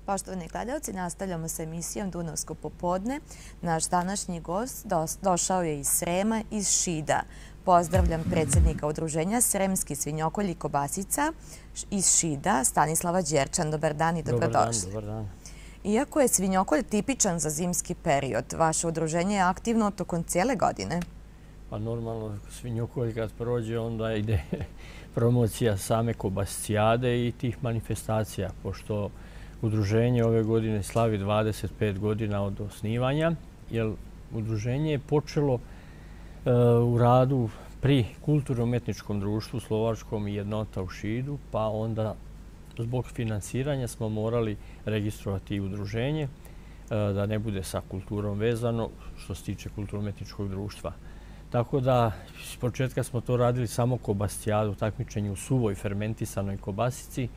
Poštovani gledalci, nastavljamo sa emisijom Dunavsko popodne. Naš današnji gost došao je iz Srema, iz Šida. Pozdravljam predsjednika udruženja Sremski svinjokolj i kobasica iz Šida, Stanislava Đerčan. Dobar dan i dobrodošli. Dobar dan. Iako je svinjokolj tipičan za zimski period, vaše udruženje je aktivno tokom cijele godine. Pa normalno, svinjokolj kad prođe, onda ide promocija same kobascijade i tih manifestacija, pošto udruženje ove godine slavi 25 godina od osnivanja, jer udruženje je počelo u radu pri Kulturno-umetničkom društvu Slovačkom i Jednota u Šidu, pa onda zbog finansiranja smo morali registrovati i udruženje, da ne bude sa kulturom vezano što se tiče Kulturno-umetničkog društva. Tako da s početka smo to radili samo kobascijadu, takmičenje u suvoj fermentisanoj kobasici.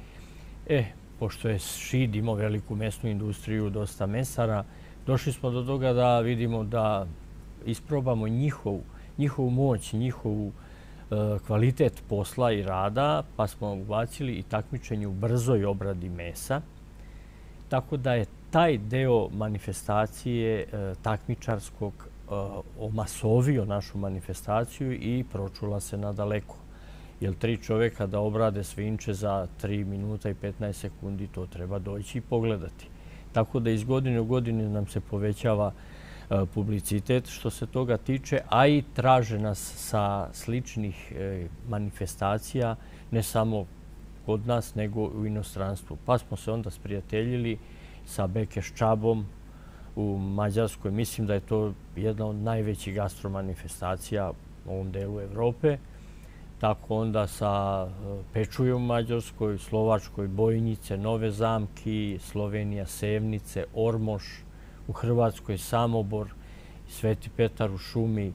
Pošto je Šid imao veliku mesnu industriju, dosta mesara, došli smo do toga da vidimo da isprobamo njihovu moć, njihovu kvalitet posla i rada, pa smo ubacili i takmičenje u brzoj obradi mesa. Tako da je taj deo manifestacije takmičarskog omasovio našu manifestaciju i pročula se nadaleko. Jer 3 čovjeka da obrade svinče za 3 minuta i 15 sekundi, to treba doći i pogledati. Tako da iz godine u godine nam se povećava publicitet što se toga tiče, a i traže nas sa sličnih manifestacija, ne samo kod nas, nego u inostranstvu. Pa smo se onda sprijateljili sa Bekeščabom u Mađarskoj. Mislim da je to jedna od najvećih gastromanifestacija u ovom delu Evrope. Tako onda sa Pečujom u Mađarskoj, Slovačkoj Bojnice, Nove Zamki, Slovenija Sevnice, Ormoš, u Hrvatskoj Samobor, Sveti Petar u Šumi,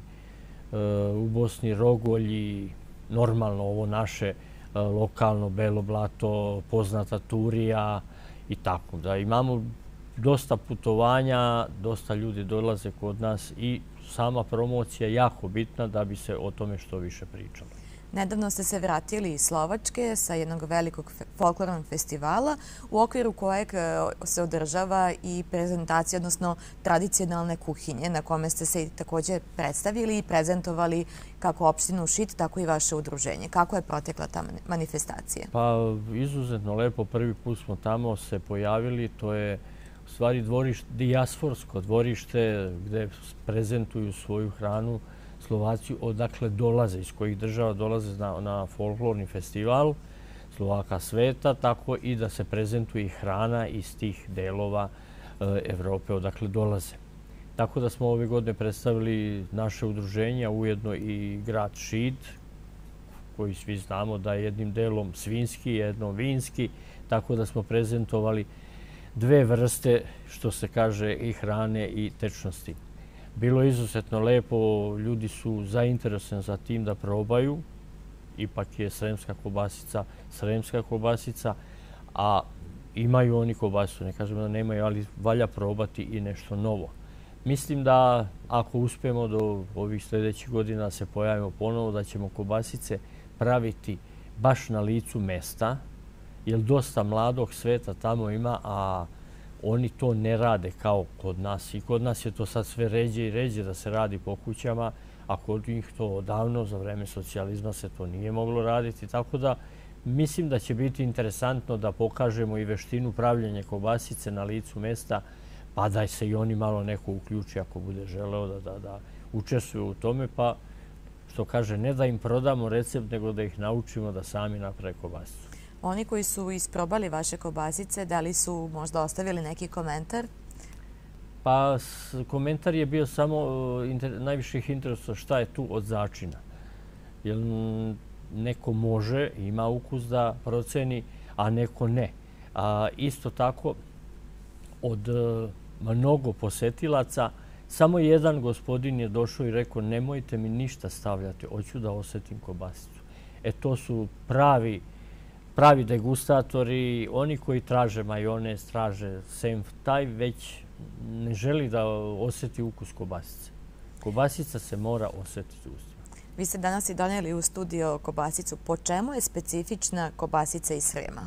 u Bosni Rogolji, normalno ovo naše lokalno Belo Blato, poznata Turija i tako. Da imamo dosta putovanja, dosta ljudi dolaze kod nas i sama promocija je jako bitna da bi se o tome što više pričalo. Nedavno ste se vratili iz Slovačke sa jednog velikog folklornog festivala u okviru kojeg se održava i prezentacija, odnosno tradicionalne kuhinje, na kome ste se također predstavili i prezentovali kako opštinu Šid, tako i vaše udruženje. Kako je protekla ta manifestacija? Pa izuzetno lepo. Prvi put smo tamo se pojavili. To je u stvari dijasforsko dvorište gdje prezentuju svoju hranu Slovaci odakle dolaze, iz kojih država dolaze na folklorni festival Slovaka sveta, tako i da se prezentuje hrana iz tih delova Evrope odakle dolaze. Tako da smo ove godine predstavili naše udruženja, ujedno i grad Šid, koji svi znamo da je jednim delom svinski, jednom vinski, tako da smo prezentovali 2 vrste, što se kaže, i hrane i tečnosti. Bilo je izuzetno lepo, ljudi su zainteresovani za tim da probaju. Ipak je sremska kobasica, a imaju oni kobasicu, ne kažemo da nemaju, ali valja probati i nešto novo. Mislim da ako uspijemo do ovih sljedećih godina da se pojavimo ponovo, da ćemo kobasice praviti baš na licu mesta, jer dosta mladog sveta tamo ima, a oni to ne rade kao kod nas. I kod nas je to sad sve ređe i ređe da se radi po kućama, a kod njih to odavno, za vreme socijalizma se to nije moglo raditi. Tako da mislim da će biti interesantno da pokažemo i veštinu pravljenja kobasice na licu mesta, pa da se i oni malo neko uključi ako bude želeo da učestvuju u tome. Pa što kaže, ne da im prodamo recept, nego da ih naučimo da sami naprave kobasicu. Oni koji su isprobali vaše kobasice, da li su možda ostavili neki komentar? Pa komentar je bio samo najviših interesa šta je tu od začina. Jer neko može, ima ukus da proceni, a neko ne. Isto tako, od mnogo posetilaca, samo jedan gospodin je došao i rekao nemojte mi ništa stavljati, hoću da osetim kobasicu. To su pravi degustatori, oni koji traže majonez, traže senf, taj već ne želi da osjeti ukus kobasice. Kobasica se mora osjetiti u ustima. Vi ste danas i donijeli u studio kobasicu. Po čemu je specifična kobasica iz Srema?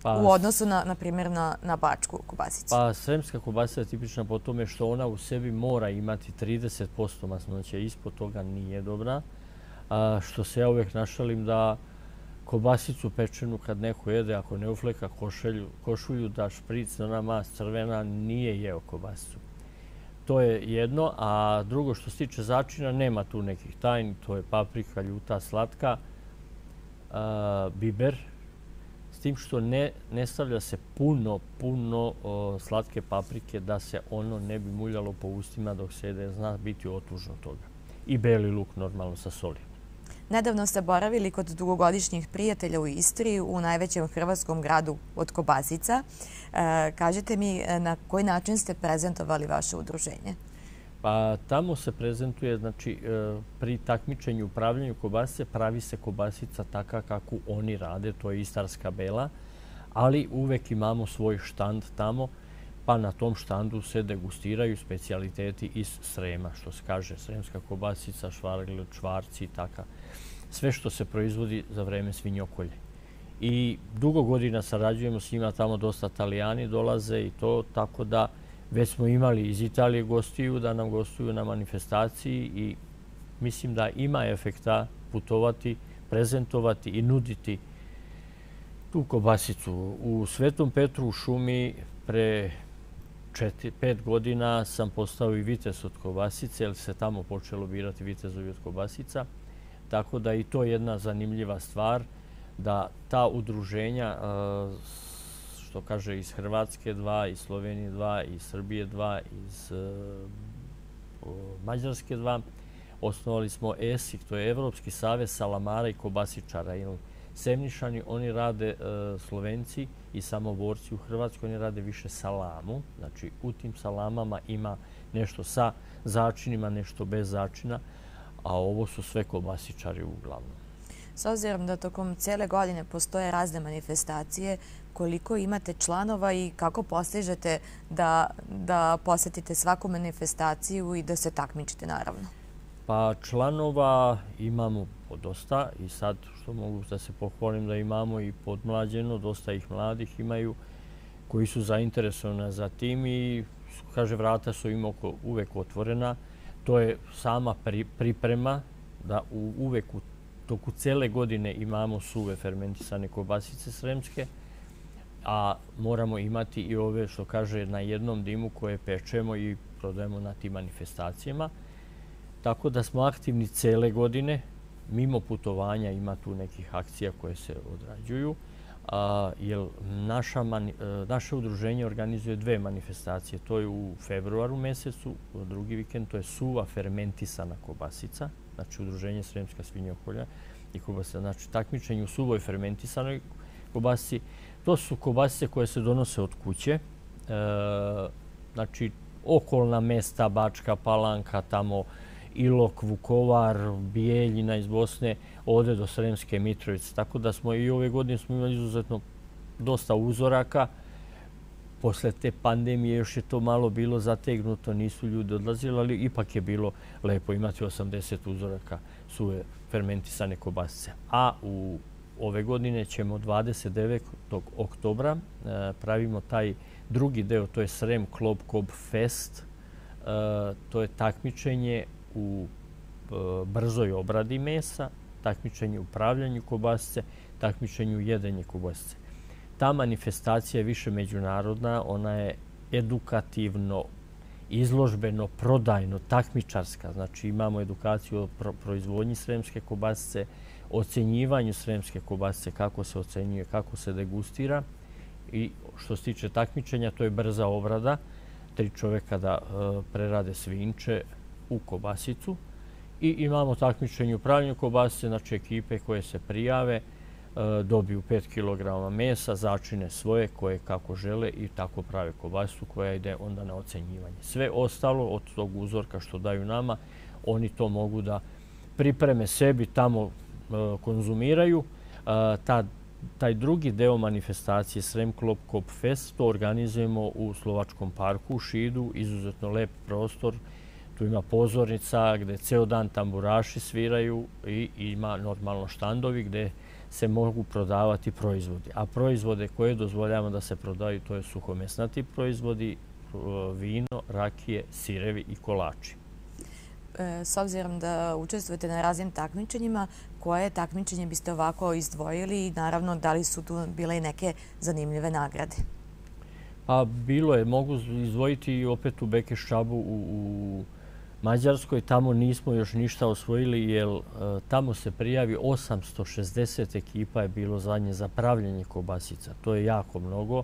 u odnosu, na primjer, na bačku kobasicu? Pa sremska kobasica je tipična po tome što ona u sebi mora imati 30% masnoće, ispod toga nije dobra. Što se ja uvijek našalim da kobasicu pečenu kad neko jede, ako ne ufleka košulju, da špric, ona mast crvena, nije jeo kobasicu. To je jedno, a drugo što se tiče začina, nema tu nekih tajni, to je paprika, ljuta, slatka, biber, s tim što ne stavlja se puno slatke paprike da se ono ne bi muljalo po ustima dok se jede, zna biti otužno toga. I beli luk normalno sa soli. Nedavno ste boravili kod dugogodišnjih prijatelja u Istri, u najvećem hrvatskom gradu od kobasica. Kažite mi na koji način ste prezentovali vaše udruženje? Pa tamo se prezentuje, znači pri takmičenju upravljanju kobasice pravi se kobasica taka kako oni rade, to je istarska bela, ali uvek imamo svoj štand tamo, pa na tom štandu se degustiraju specijaliteti iz Srema, što se kaže sremska kobasica, švargl, čvarci i taka. Sve što se proizvodi za vreme svinjokolje. I dugo godina sarađujemo s njima, tamo dosta Italijani dolaze i to, tako da već smo imali iz Italije gostiju da nam gostuju na manifestaciji i mislim da ima efekta putovati, prezentovati i nuditi tu kobasicu. U Svetom Petru u šumi pre 5 godina sam postao i vitez od kobasice, jer se tamo počelo birati vitezovi od kobasica. Tako da i to je jedna zanimljiva stvar, da ta udruženja, što kaže iz Hrvatske 2, iz Slovenije 2, iz Srbije 2, iz Mađarske 2, osnovali smo ESIK, to je Evropski savez salamara i kobasičara. Semnišani, oni rade Slovenci i samoborci u Hrvatskoj, oni rade više salamu. Znači, u tim salamama ima nešto sa začinima, nešto bez začina, a ovo su sve kobasičari uglavnom. S obzirom da tokom cijele godine postoje razne manifestacije, koliko imate članova i kako postižete da posjetite svaku manifestaciju i da se takmičite, naravno? Pa članova imamo dosta i sad što mogu da se pohvalim da imamo i podmlađeno, dosta ih mladih imaju koji su zainteresovani za tim i kaže vrata su im uvek otvorena. To je sama priprema da uvek u toku cele godine imamo suve fermentisane kobasice sremske, a moramo imati i ove što kaže na jednom dimu koje pečemo i prodajemo na tim manifestacijama. Tako da smo aktivni cele godine. Mimo putovanja ima tu nekih akcija koje se odrađuju. Jer naše udruženje organizuje 2 manifestacije. To je u februaru mesecu, drugi vikend, to je suva fermentisana kobasica, znači udruženje Sremska svinjokolja i kobasica. Znači takmičenje u suvoj fermentisanoj kobasici. To su kobasice koje se donose od kuće. Znači okolna mesta, Bačka Palanka, tamo Ilok, Vukovar, Bijeljina iz Bosne, ode do Sremske Mitrovice. Tako da smo i ove godine smo imali izuzetno dosta uzoraka. Posle te pandemije još je to malo bilo zategnuto, nisu ljudi odlazili, ali ipak je bilo lepo imati 80 uzoraka suve fermentisane kobasice. A ove godine ćemo 29. oktobra pravimo taj drugi deo, to je Srem Klob Kob Fest. To je takmičenje u brzoj obradi mesa, takmičenje u pravljanju kobasice, takmičenje u jedenje kobasice. Ta manifestacija je više međunarodna, ona je edukativno, izložbeno, prodajno, takmičarska. Znači imamo edukaciju o proizvodnji sremske kobasice, ocenjivanju sremske kobasice, kako se ocenjuje, kako se degustira. I što se tiče takmičenja, to je brza obrada. 3 čoveka da prerade svinče u kobasicu. I imamo takmičenje u pravljenju kobasice, znači ekipe koje se prijave, dobiju 5 kg mesa, začine svoje koje kako žele i tako prave kobasicu koja ide onda na ocenjivanje. Sve ostalo od tog uzorka što daju nama, oni to mogu da pripreme sebi, tamo konzumiraju. Taj drugi deo manifestacije Srem Klob Kob Fest to organizujemo u Slovačkom parku u Šidu, izuzetno lep prostor. Tu ima pozornica gde ceo dan tamburaši sviraju i ima normalno štandovi gde se mogu prodavati proizvodi. A proizvode koje dozvoljavamo da se prodaju, to je suhomesnati proizvodi, vino, rakije, sirevi i kolači. S obzirom da učestvujete na raznim takmičenjima, koje takmičenje biste ovako izdvojili i naravno da li su tu bile i neke zanimljive nagrade? Pa bilo je, mogu izdvojiti opet u Bekeščabu u Mađarskoj. Tamo nismo još ništa osvojili jer tamo se prijavi 860 ekipa je bilo zadnje za pravljenje kobasica. To je jako mnogo.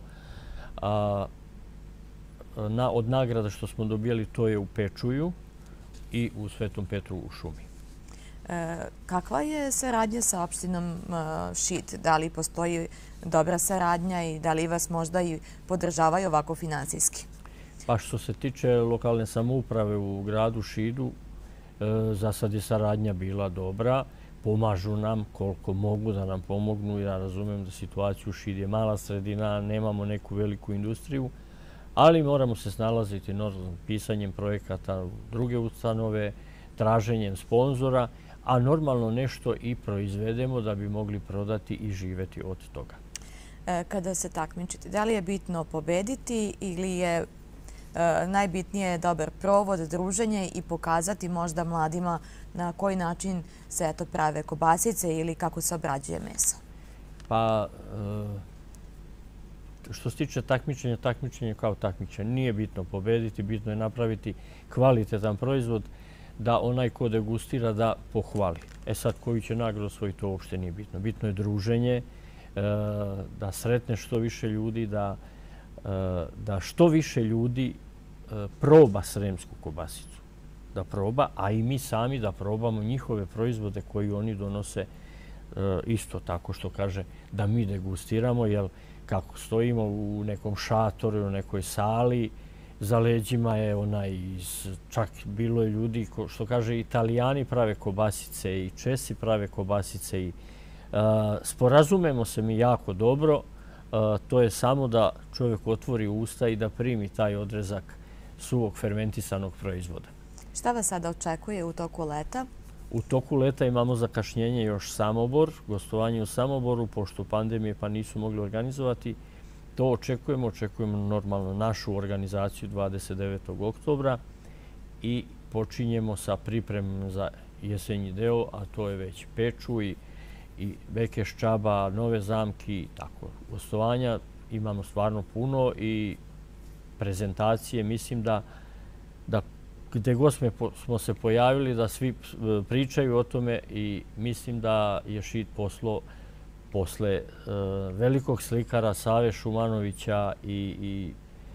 Od nagrada što smo dobijali to je u Pečuju i u Svetom Petru u Šumi. Kakva je saradnja sa opštinom Šid? Da li postoji dobra saradnja i da li vas možda i podržavaju ovako finansijski? Pa što se tiče lokalne samouprave u gradu Šidu, za sad je saradnja bila dobra. Pomažu nam koliko mogu da nam pomognu. Ja razumijem da situacija u Šid je mala sredina, nemamo neku veliku industriju, ali moramo se snalaziti pisanjem projekata u druge ustanove, traženjem sponzora, a normalno nešto i proizvedemo da bi mogli prodati i živeti od toga. Kada se takmičite, da li je bitno pobediti ili je najbitnije dobar provod, druženje i pokazati možda mladima na koji način se prave kobasice ili kako se obrađuje meso? Pa, što se tiče takmičenja, takmičenje kao takmičenje. Nije bitno pobediti, bitno je napraviti kvalitetan proizvod da onaj ko degustira da pohvali. Sad, koju će nagradu osvojiti, to uopšte nije bitno. Bitno je druženje, da sretne što više ljudi, da što više ljudi proba sremsku kobasicu. Da proba, a i mi sami da probamo njihove proizvode koji oni donose isto tako što kaže da mi degustiramo, jer kako stojimo u nekom šatoru, u nekoj sali, za leđima je čak bilo je ljudi, što kaže, Italijani prave kobasice i Česi prave kobasice i sporazumemo se mi jako dobro. To je samo da čovjek otvori usta i da primi taj odrezak suvog fermentisanog proizvoda. Šta vas sada očekuje u toku leta? U toku leta imamo zakašnjenje još Samobor, gostovanje u Samoboru, pošto pandemije pa nisu mogli organizovati. To očekujemo normalno našu organizaciju 29. oktobra i počinjemo sa pripremom za jesenji deo, a to je već Pečuj i Bekeščaba, Nove Zamki i tako. Gostovanja imamo stvarno puno i prezentacije. Mislim da gde god smo se pojavili, da svi pričaju o tome i mislim da je Šid posle velikog slikara Save Šumanovića i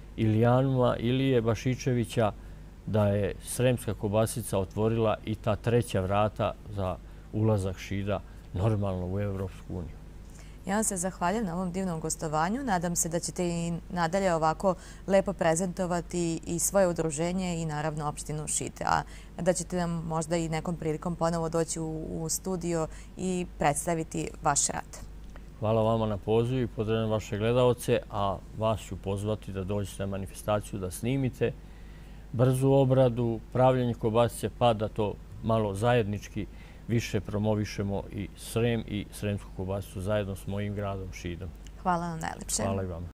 Ilije Bašičevića, da je sremska kobasica otvorila i ta treća vrata za ulazak Šida normalno u Evropsku uniju. Ja vam se zahvaljujem na ovom divnom gostovanju. Nadam se da ćete i nadalje ovako lepo prezentovati i svoje udruženje i naravno opštinu Šid. A da ćete nam možda i nekom prilikom ponovo doći u studio i predstaviti vaš rad. Hvala vama na pozivu i pozdravljam vaše gledaoce, a vas ću pozvati da dođete na manifestaciju, da snimite brzu obradu, pravljenje kobasice, pa da to malo zajednički više promovišemo i Srem i sremsku kobasicu zajedno s mojim gradom Šidom. Hvala vam najlepše. Hvala i vama.